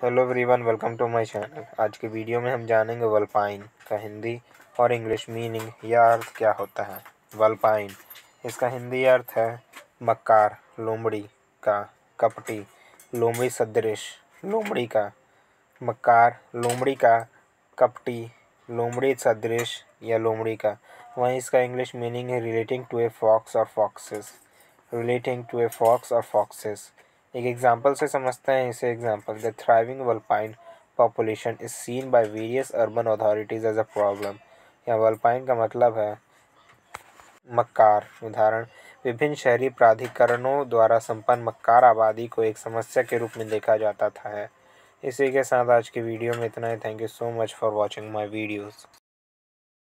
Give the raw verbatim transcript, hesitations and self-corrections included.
Hello everyone, welcome to my channel. आज की video में हम जानेंगे वल्पाइन का हिंदी और इंग्लिश मीनिंग या अर्थ क्या होता है। वल्पाइन, इसका हिंदी अर्थ है मक्कार, लोमड़ी का, कपटी, लोमड़ी सदृश, लोमड़ी का, मक्कार, लोमड़ी का, कपटी, लोमड़ी सदृश या लोमड़ी का। वहीं इसका इंग्लिश मीनिंग है रिलेटिंग टू ए फॉक्स और foxes, relating to a fox और फॉक्सेस। एक एग्जाम्पल से समझते हैं इसे। Example: the thriving vulpine population is seen by various urban authorities as a problem. या वल्पाइन का मतलब है मक्कार। उदाहरण: विभिन्न शहरी प्राधिकरणों द्वारा संपन्न मक्कार आबादी को एक समस्या के रूप में देखा जाता था है। इसी के साथ आज की वीडियो में इतना ही। Thank you so much for watching my videos.